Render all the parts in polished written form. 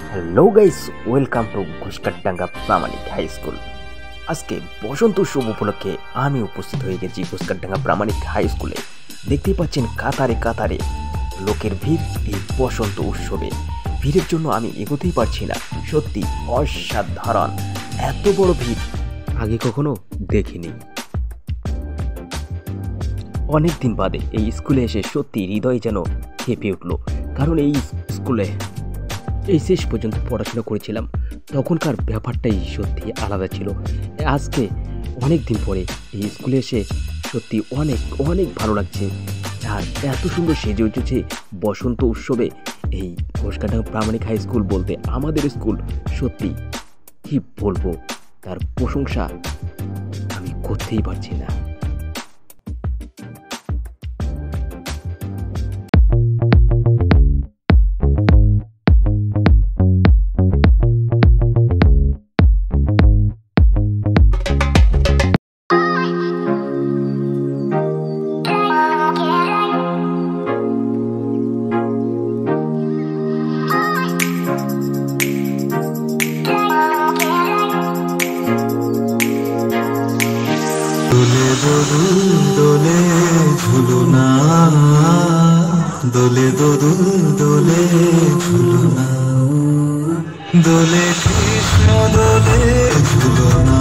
Hello guys, welcome to Ghoshkadanga Pramanik high school. আজকে বসন্ত উৎসব উপলক্ষে আমি উপস্থিত হয়ে গেছি ঘোষকাডাঙ্গা প্রামাণিক হাই স্কুলে। দেখতেই পাচ্ছেন কাতারে কাতারে লোকের ভিড় এই বসন্ত উৎসবে। ভিড়ের জন্য আমি এগোতেই পারছি না, সত্যি অসাধারণ। এত বড় ভিড় আগে কখনো দেখিনি। অনেক দিন বাদে এই স্কুলে এসে সত্যি হৃদয় যেন কেঁপে উঠল, কারণ এই স্কুলে এই শেষ পর্যন্ত পড়াশোনা করেছিলাম, তখনকার ব্যাপারটাই সত্যি আলাদা ছিল। আজকে অনেক দিন পরে এই স্কুলে এসে সত্যি অনেক অনেক ভালো লাগছে। আর এত সুন্দর সেজে উঠেছে বসন্ত উৎসবে এই ঘোষকাডাঙ্গা প্রামাণিক হাই স্কুল। বলতে আমাদের স্কুল সত্যি কি বলবো, তার প্রশংসা আমি করতেই পারছি না। দোলে ঝুলুনা, দোলে দোলে ঝুলুনা, দোলে কৃষ্ণ দোলে ঝুলুনা।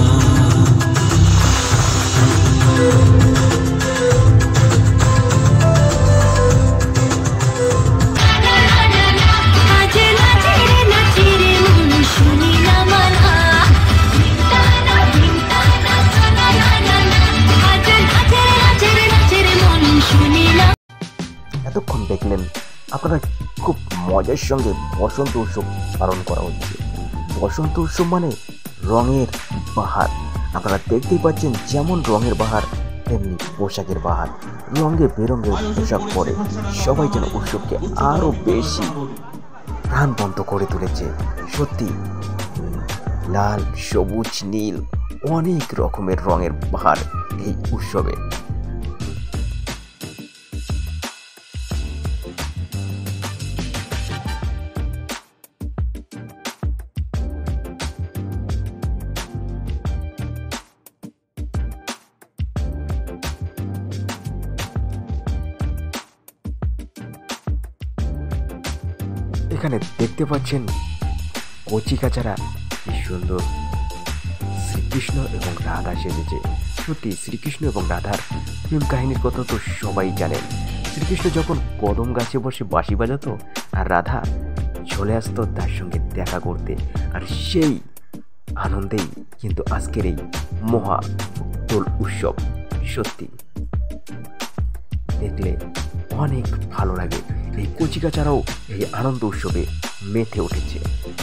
এতক্ষণ দেখলেন আপনারা খুব মজার সঙ্গে বসন্ত উৎসব পালন করা হচ্ছে। বসন্ত উৎসব মানে রঙের বাহার। আপনারা দেখতেই পাচ্ছেন, যেমন রঙের বাহার তেমনি পোশাকের বাহার। রঙে বেরঙের পোশাক পরে সবাই যেন উৎসবকে আরো বেশি প্রাণবন্ত করে তুলেছে। সত্যি লাল, সবুজ, নীল অনেক রকমের রঙের বাহার এই উৎসবে। এখানে দেখতে পাচ্ছেন কচি কাচারা কি সুন্দর শ্রীকৃষ্ণ এবং রাধা সেজেছে। সত্যি শ্রীকৃষ্ণ এবং রাধার প্রেম কাহিনীর কথা তো সবাই জানেন। শ্রীকৃষ্ণ যখন কদম গাছে বসে বাঁশি বাজাতো আর রাধা চলে আসতো তার সঙ্গে দেখা করতে, আর সেই আনন্দেই কিন্তু আজকের এই মহা দোল উৎসব। সত্যি দেখলে অনেক ভালো লাগে। এই কচিকাচারাও এই আনন্দ উৎসবে মেতে উঠেছে।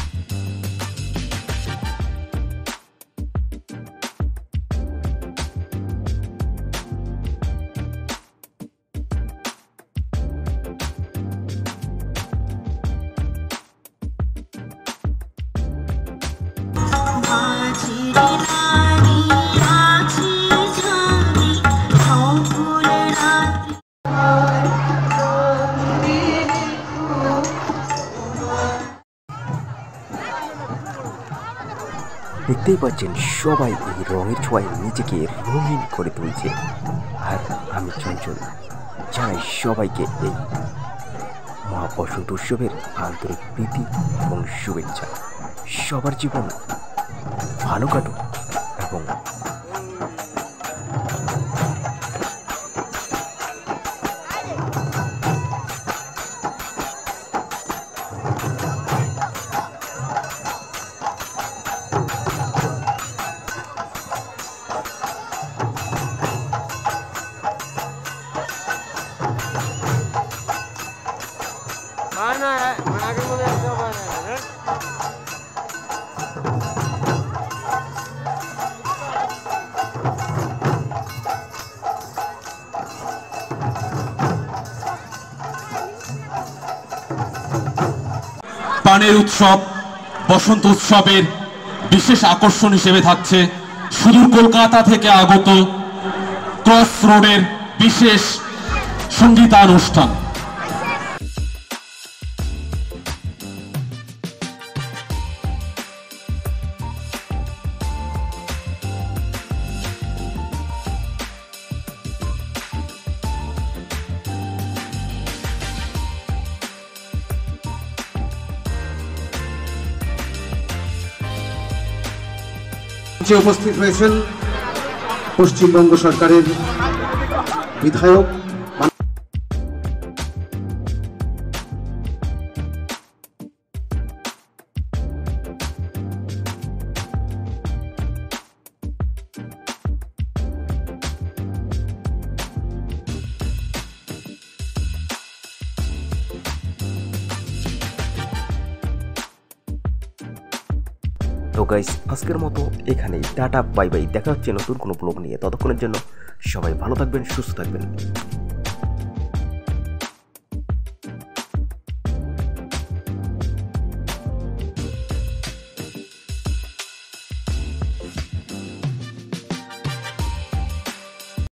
দেখতেই পাচ্ছেন সবাই এই রঙের ছোঁয়ায় নিজেকে রঙিন করে তুলছে। আর আমি চঞ্চল জানাই সবাইকে এই মহা বসন্ত উৎসবের আন্তরিক প্রীতি এবং শুভেচ্ছা। সবার জীবন ভালো কাটুক এবং পানের উৎসব বসন্ত উৎসবের বিশেষ আকর্ষণ হিসেবে থাকছে সুদূর কলকাতা থেকে আগত ক্রস রোডের বিশেষ সঙ্গীতানুষ্ঠান। মঞ্চে উপস্থিত হয়েছেন পশ্চিমবঙ্গ সরকারের বিধায়ক তো গাইস, আজকের মতো এখানেই টাটা, বাই বাই। দেখা হচ্ছে নতুন কোনো ব্লগ নিয়ে। ততক্ষণের জন্য সবাই ভালো থাকবেন, সুস্থ থাকবেন।